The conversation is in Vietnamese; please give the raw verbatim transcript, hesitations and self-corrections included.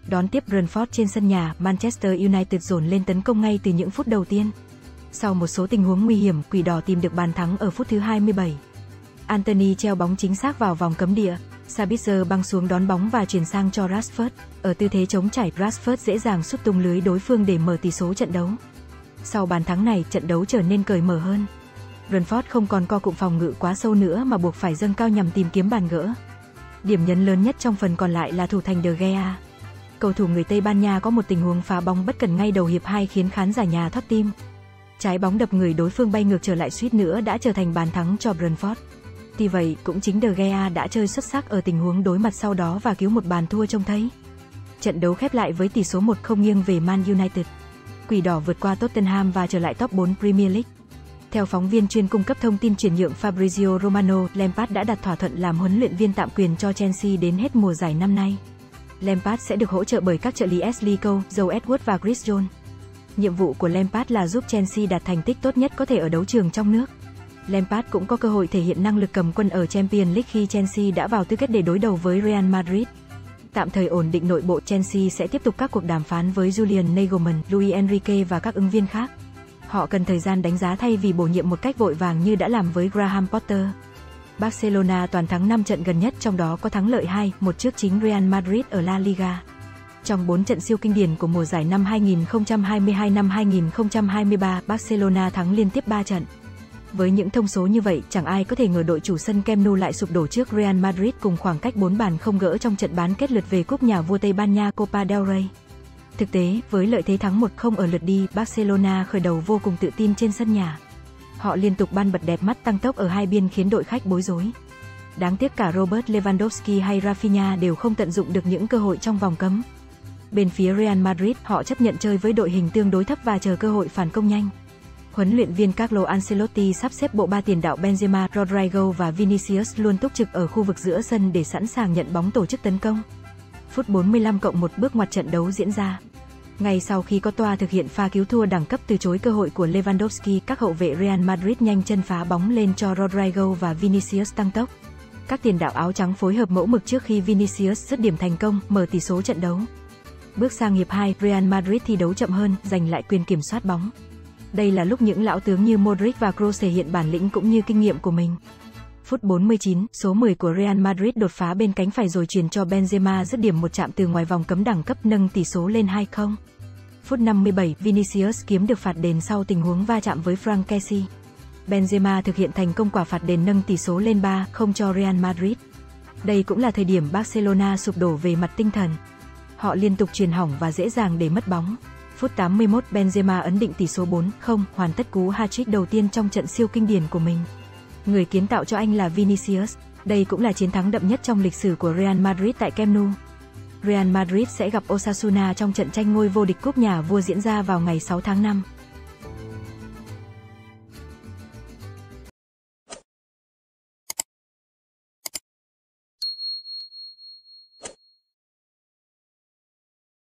Đón tiếp Brentford trên sân nhà, Manchester United dồn lên tấn công ngay từ những phút đầu tiên. Sau một số tình huống nguy hiểm, Quỷ đỏ tìm được bàn thắng ở phút thứ hai mươi bảy. Anthony treo bóng chính xác vào vòng cấm địa. Sabitzer băng xuống đón bóng và chuyển sang cho Rashford. Ở tư thế chống chảy, Rashford dễ dàng sút tung lưới đối phương để mở tỷ số trận đấu. Sau bàn thắng này, trận đấu trở nên cởi mở hơn. Brentford không còn co cụm phòng ngự quá sâu nữa mà buộc phải dâng cao nhằm tìm kiếm bàn gỡ. Điểm nhấn lớn nhất trong phần còn lại là thủ thành De Gea. Cầu thủ người Tây Ban Nha có một tình huống phá bóng bất cần ngay đầu hiệp hai khiến khán giả nhà thót tim. Trái bóng đập người đối phương bay ngược trở lại, suýt nữa đã trở thành bàn thắng cho Brentford. Tuy vậy, cũng chính De Gea đã chơi xuất sắc ở tình huống đối mặt sau đó và cứu một bàn thua trông thấy. Trận đấu khép lại với tỷ số một không nghiêng về Man United. Quỷ đỏ vượt qua Tottenham và trở lại top bốn Premier League. Theo phóng viên chuyên cung cấp thông tin chuyển nhượng Fabrizio Romano, Lampard đã đặt thỏa thuận làm huấn luyện viên tạm quyền cho Chelsea đến hết mùa giải năm nay. Lampard sẽ được hỗ trợ bởi các trợ lý Ashley Cole, Joe Edwards và Chris Jones. Nhiệm vụ của Lampard là giúp Chelsea đạt thành tích tốt nhất có thể ở đấu trường trong nước. Lampard cũng có cơ hội thể hiện năng lực cầm quân ở Champions League khi Chelsea đã vào tư cách để đối đầu với Real Madrid. Tạm thời ổn định nội bộ, Chelsea sẽ tiếp tục các cuộc đàm phán với Julian Nagelsmann, Luis Enrique và các ứng viên khác. Họ cần thời gian đánh giá thay vì bổ nhiệm một cách vội vàng như đã làm với Graham Potter. Barcelona toàn thắng năm trận gần nhất, trong đó có thắng lợi hai một trước chính Real Madrid ở La Liga. Trong bốn trận siêu kinh điển của mùa giải năm hai nghìn không trăm hai mươi hai năm hai nghìn không trăm hai mươi ba, Barcelona thắng liên tiếp ba trận. Với những thông số như vậy, chẳng ai có thể ngờ đội chủ sân Camp Nou lại sụp đổ trước Real Madrid cùng khoảng cách bốn bàn không gỡ trong trận bán kết lượt về cúp nhà vua Tây Ban Nha Copa del Rey. Thực tế, với lợi thế thắng một không ở lượt đi, Barcelona khởi đầu vô cùng tự tin trên sân nhà. Họ liên tục ban bật đẹp mắt tăng tốc ở hai biên khiến đội khách bối rối. Đáng tiếc cả Robert Lewandowski hay Rafinha đều không tận dụng được những cơ hội trong vòng cấm. Bên phía Real Madrid, họ chấp nhận chơi với đội hình tương đối thấp và chờ cơ hội phản công nhanh. Huấn luyện viên Carlo Ancelotti sắp xếp bộ ba tiền đạo Benzema, Rodrygo và Vinicius luôn túc trực ở khu vực giữa sân để sẵn sàng nhận bóng tổ chức tấn công. Phút bốn mươi lăm cộng một, bước ngoặt trận đấu diễn ra. Ngay sau khi có toa thực hiện pha cứu thua đẳng cấp từ chối cơ hội của Lewandowski, các hậu vệ Real Madrid nhanh chân phá bóng lên cho Rodrygo và Vinicius tăng tốc. Các tiền đạo áo trắng phối hợp mẫu mực trước khi Vinicius dứt điểm thành công, mở tỷ số trận đấu. Bước sang hiệp hai, Real Madrid thi đấu chậm hơn, giành lại quyền kiểm soát bóng. Đây là lúc những lão tướng như Modric và Kroos thể hiện bản lĩnh cũng như kinh nghiệm của mình. Phút bốn mươi chín, số mười của Real Madrid đột phá bên cánh phải rồi chuyền cho Benzema dứt điểm một chạm từ ngoài vòng cấm đẳng cấp nâng tỷ số lên hai không. Phút năm mươi bảy, Vinicius kiếm được phạt đền sau tình huống va chạm với Franck Kessié. Benzema thực hiện thành công quả phạt đền nâng tỷ số lên ba không cho Real Madrid. Đây cũng là thời điểm Barcelona sụp đổ về mặt tinh thần. Họ liên tục chuyền hỏng và dễ dàng để mất bóng. Phút tám mươi mốt, Benzema ấn định tỷ số bốn không, hoàn tất cú hat-trick đầu tiên trong trận siêu kinh điển của mình. Người kiến tạo cho anh là Vinicius. Đây cũng là chiến thắng đậm nhất trong lịch sử của Real Madrid tại Camp Nou. Real Madrid sẽ gặp Osasuna trong trận tranh ngôi vô địch cúp nhà vua diễn ra vào ngày sáu tháng năm.